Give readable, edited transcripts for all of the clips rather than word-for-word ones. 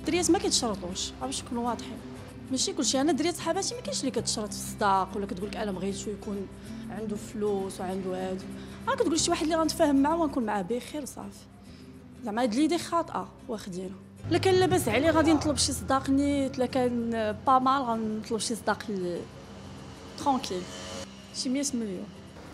الدريات ما كيتشرطوش باش نكونوا واضحين، ماشي كلشي. انا دريات صحاباتي ما كاينش اللي كتشرط في الصداق ولا كتقول لك انا بغيت يكون عنده فلوس وعنده هادو، كتقول شي واحد اللي غنتفاهم معاه ونكون معاه بخير وصافي. زعما هاد ليدي خاطئه واخدينها. الا كان لاباس عليه غادي نطلب شي صداق نيت، الا كان با مال غنطلب شي صداق ترونكيل شي 100 مليون.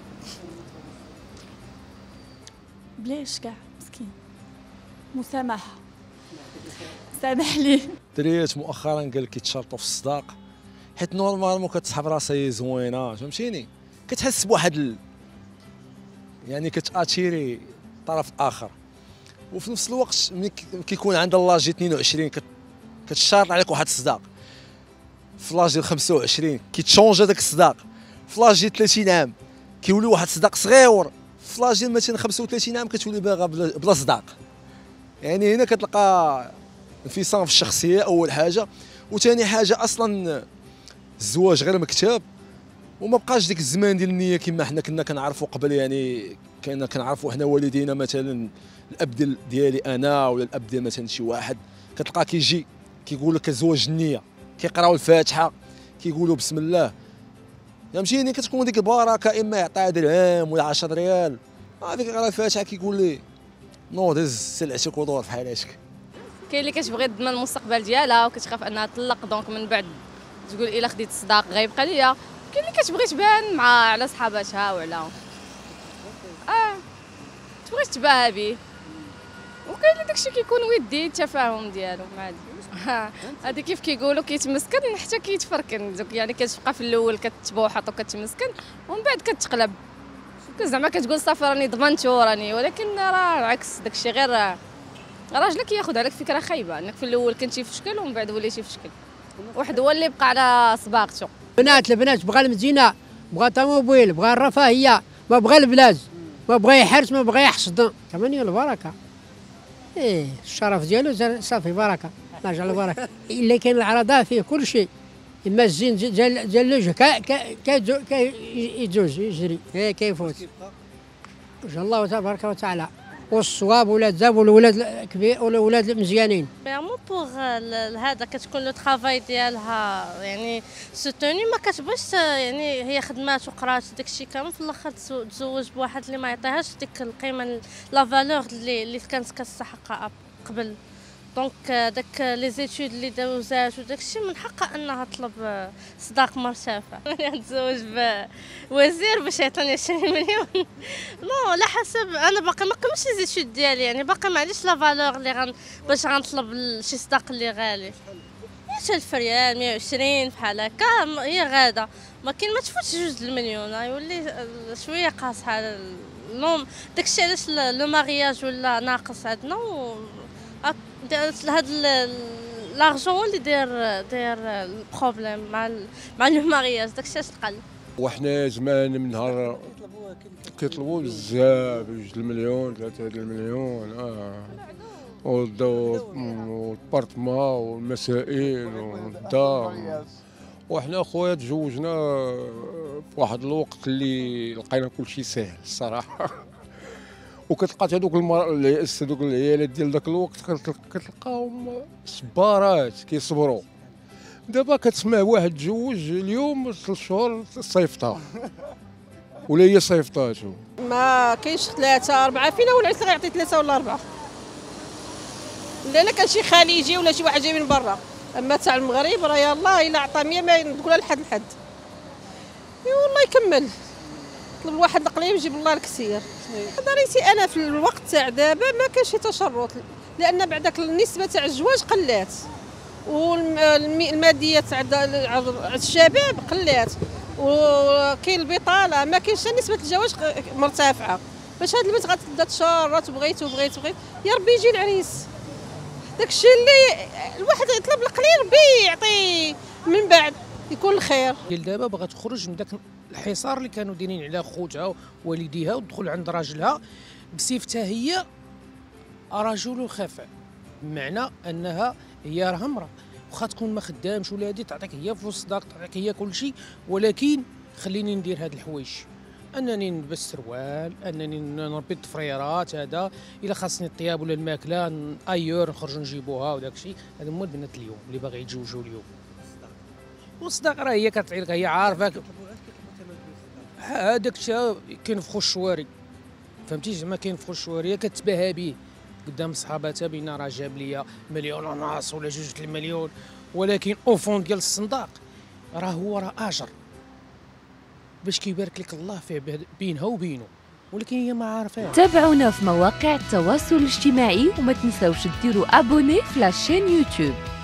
بلاش كاع مسكين، مسامحه، سامح ليه. دريات مؤخرا قال لك كيتشرطوا في الصداق حيت نورمالمون كتسحب راسها زوينه، فهمتيني، كتحس بواحد يعني كتاتيري طرف اخر. وفي نفس الوقت ملي كيكون عندها لاجي 22 كتشارط عليك واحد الصداق، في لاجي 25 كيتشونجا داك الصداق، في لاجي 30 عام كيولي واحد الصداق صغيور، في لاجي مثلا 35 عام كتولي باغا بلا صداق. يعني هنا كتلقى انفصام في الشخصيه اول حاجه، وثاني حاجه اصلا الزواج غير مكتاب وما بقاش ديك الزمان ديال النيه كما حنا كنا كنعرفوا قبل. يعني كنا كنعرفوا حنا والدينا مثلا الاب ديالي انا ولا الاب ديال مثلا شي واحد كتلقى كيجي كيقول لك زواج النيه، كيقراو الفاتحه كيقولوا بسم الله، فهمتيني، كتكون ديك البركه، اما يعطيها درهم ولا 10 ريال، هذيك كيقرا الفاتحه كيقول لي نوض هز سلعتك ودور في حالاتك. كاين اللي كتبغي تضمن المستقبل ديالها وكتخاف انها تطلق، دونك من بعد تقول الا خديت الصداق غيبقى ليا. كاين اللي كتبغي تبان على صحاباتها وعلى تبغي تباهى به، وكاين اللي داكشي كيكون ودي التفاهم ديالو عادي. هادي كيف كيقولوا كيتمسكن حتى كيتفركن، يعني كتبقى في الاول كتبوحط وكتمسكن ومن بعد كتقلب، زعما كتقول صافي راني ضمنتو راني، ولكن راه العكس، داكشي غير راجلك كياخذ عليك فكره خايبه، انك في الاول كنتي في شكل ومن بعد وليتي في شكل، واحد هو اللي بقى على صباغته. البنات بغا المدينه، بغا طوموبيل، بغا الرفاهيه، ما بغا البلاز، ما بغا يحرس، ما بغا يحصد، كمان البركه. الشرف ديالو صافي بركه، الله يجعل البركه. الا كاين العرضه فيه كل شيء، اما الزين ديال الوجه كيجوز يجري كيفوت وجه الله تبارك وتعالى، والصواب ولاد زاب والولاد الكبير والولاد المزيانين. مو بوغ هذا كتكون لو طرافاي ديالها يعني سوتوني، ما كتبغيش يعني هي خدمات وقرات داكشي كامل في الاخر تزوج بواحد اللي ما يعطيهاش ديك القيمه لا فالور اللي كانت كتستحقها قبل. دونك داك لي زيتود اللي دوزات وداكشي من حقها انها تطلب صداق مرتفع. نتزوج بوزير باش يعطيني 20 مليون، نو على حسب. انا باقي ما كملتش لي زيتود ديالي، يعني باقي ما عنديش لا فالور اللي باش غنطلب شي صداق اللي غالي. 100,000 ريال 120 بحال هكا هي غاده، ما كاين ما تفوتش 2 المليون، يولي شويه قاص هذا داكشي علاش لو مارياج ولا ناقص عندنا. هذا لارجون هو اللي داير البروبليم مع لو مارياج، داكشي اش تقل. وحنا زمان من نهار كيطلبوا بزاف، 2 المليون 3 المليون، والبارتما والمسائل والدار. وحنا خويا تزوجنا في واحد الوقت اللي لقينا كلشي ساهل الصراحه. وكتلقى هذوك هذوك العيالات ديال ذاك الوقت كتلقاهم صبارات كيصبروا. دابا كتسمع واحد تزوج اليوم 3 شهور صيفطها ولا هي صيفطاتو. ما كاينش 3 4 فينا والعريس غيعطي 3 ولا 4، لان كان شي خليجي ولا شي واحد جاي من برا. اما تاع المغرب راه يلاه الا عطى 100 ما نقولها لحد والله يكمل. طلب واحد القليل يجيب الله الكثير. دريتي انا في الوقت تاع دابا ما كاينش شي تشرط، لان بعداك النسبه تاع الزواج قلات، والماديات تاع الشباب قلات، وكاين البطاله، ما كاينش نسبه الزواج مرتفعه. باش هاد البنت غتبدا تشرط وبغيت يا ربي يجي العريس. داكشي اللي الواحد يطلب القليل ربي يعطي من بعد يكون الخير. دابا باغا تخرج من داك الحصار اللي كانوا دايرين على خوتها ووالديها وتدخل عند راجلها بصفتها هي رجل خفاء، بمعنى انها هي راه امراه، واخا تكون ما خدامش ولا هادي تعطيك هي فلوس الصداق، تعطيك هي كل شيء، ولكن خليني ندير هاد الحوايج انني نلبس سروال، انني نربي الطفريرات، هذا الا خاصني الطياب ولا الماكله ايور نخرجوا نجيبوها وداك الشيء. هذا هما البنات اليوم اللي باغي يتزوجوا اليوم. والصداق راه هي كتعطي لك، هي عارفه هذاك الشيء كينفخوا الشواري، فهمتي زعما كينفخوا الشواري كتباهى به قدام صحاباتها بان راه جاب ليا 1.5 مليون ولا 2 المليون، ولكن اوفون ديال الصنداق راه اجر باش كيبارك لك الله فيه بينها وبينه، ولكن هي ما عارفاها. تابعونا في مواقع التواصل الاجتماعي وما تنساوش ديروا ابوني في لاشين يوتيوب.